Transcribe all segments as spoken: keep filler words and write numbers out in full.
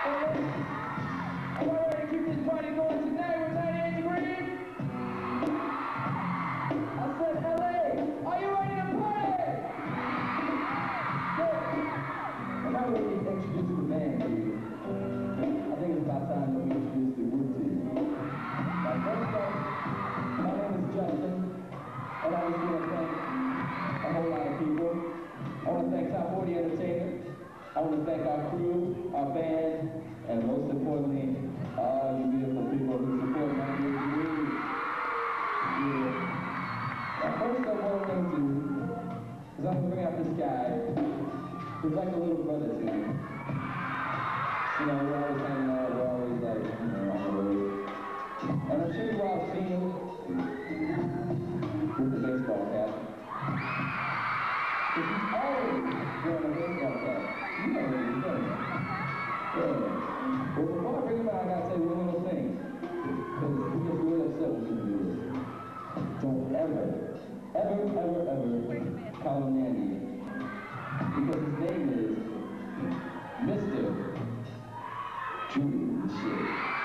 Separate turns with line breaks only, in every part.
Am I ready to keep this party going tonight with ninety-eight degrees? I said L A, are you ready to party? Good. I'm not ready to introduce the band to you. I think it's about time that we introduce the group to you. Now, first off, my name is Justin, and I was going to thank a whole lot of people. I want to thank Top forty Entertainment. I want to thank our crew, our band, and most importantly, all you beautiful people who support my new community. Yeah. Now, first I want to do is I'm going to bring out this guy who's like a little brother to me. You know, we're always hanging out, we're always like, you know, on the road. And I'm sure you all seen him with the baseball cap. Because he's always wearing a baseball cap. You know what he's doing. Yeah. But before I bring him out, I gotta say one little thing. Because he gets really upset when people do this. Don't ever, ever, ever, ever call him Nandy. Because his name is Mister Julian Shea.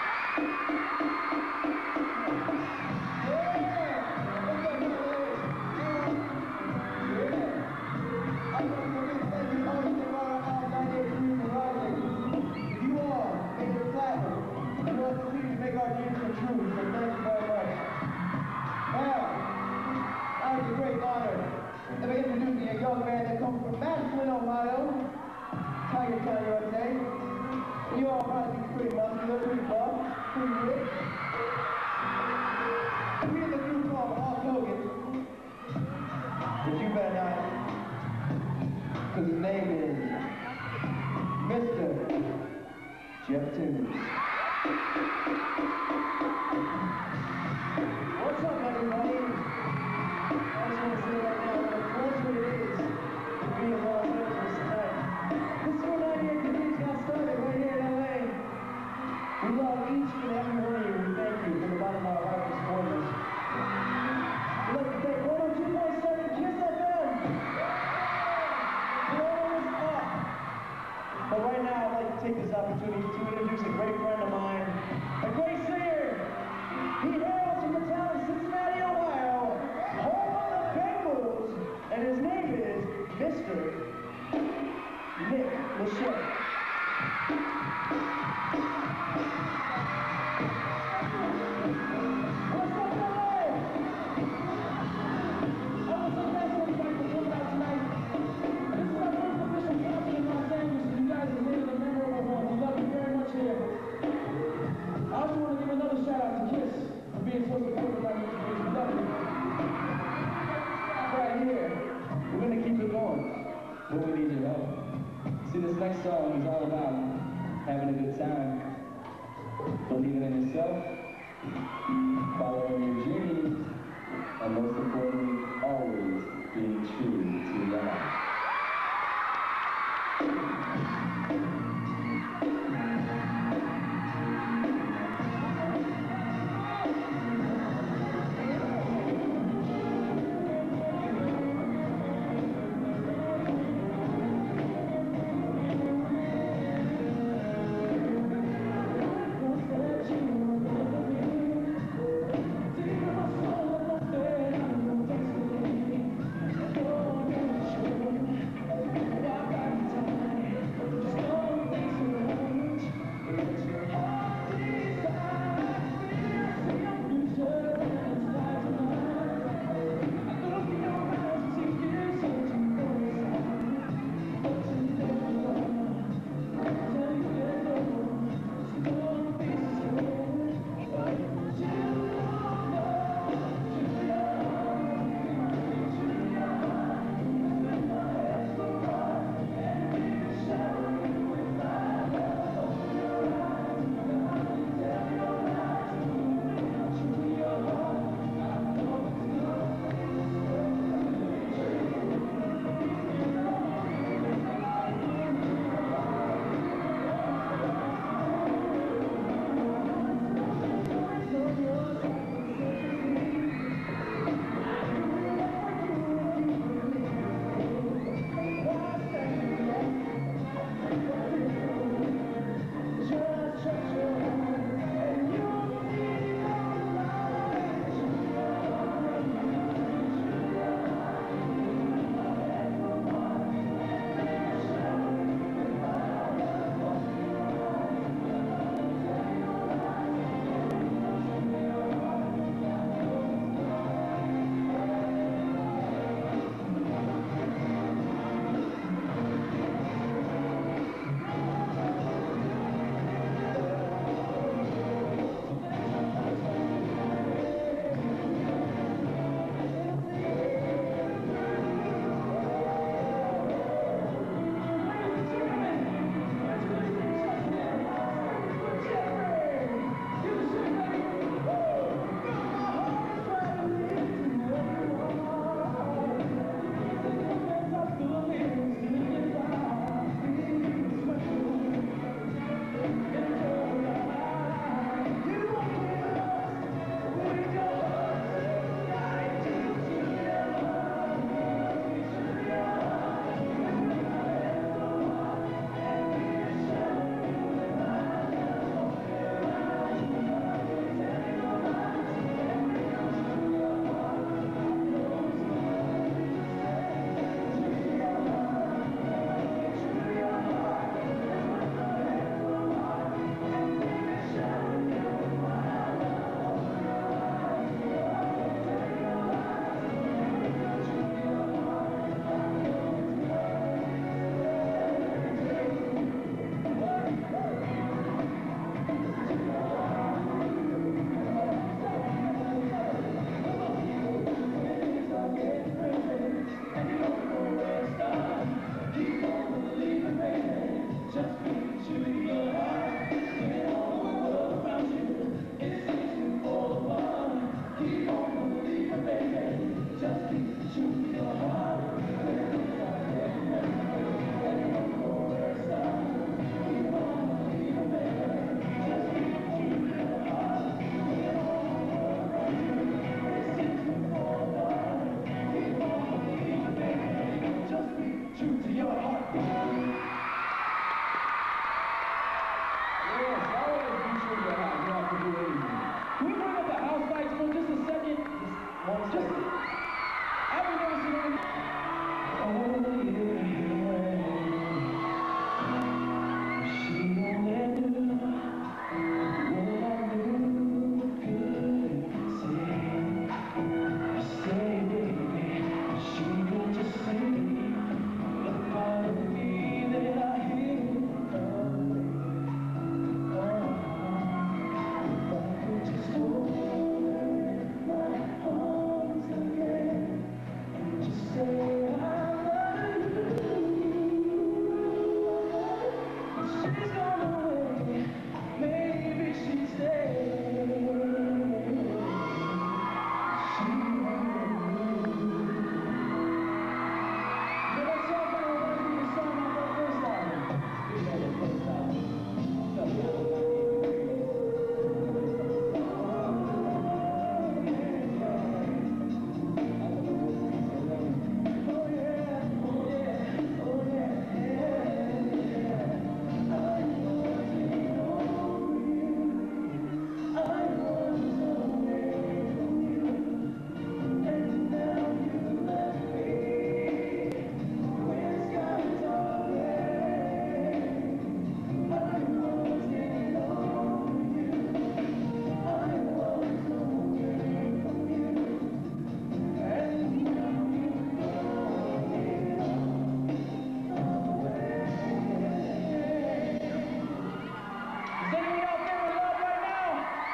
Make our dreams come true, so thank you very much. Now, that was a great honor. Let me introduce you a young man that comes from Massillon, Ohio, Tiger Town, U S A. You all probably think pretty muscular, pretty buff, pretty rich. We in the group called Hulk Hogan, but you better not, because his name is Mister Jeff Timmons. What's up, everybody? I just want to say right now what a pleasure it is to be in Los Angeles tonight. This four ninety-eight degrees got started right here in L A. We love each and every one of you. We thank you from the bottom of our heart for supporting us. We'd like to thank one oh two point seven Kiss F M. Blowing us up. But right now, I'd like to take this opportunity to introduce a great friend of mine, a great singer. He hails from the town of Cincinnati, Ohio, home of the Bengals, and his name is Mister Nick Lachey. What's up, L A? I want to thank everybody for coming out tonight. This is our first official concert in Los Angeles, and you guys have made it a memorable one. We love you very much here. I also want to give another shout out to Kiss for being so supportive of our music. We love you. Right here, we're going to keep it going, but we need your help. See, this next song is all about having a good time, believing in yourself, following your dreams, and most importantly, always being true to your life.
Thank you.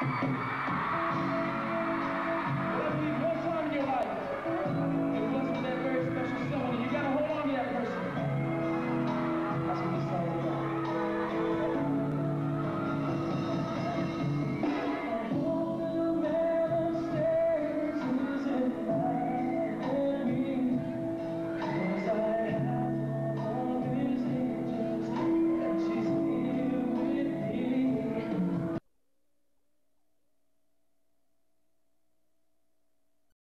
Thank you.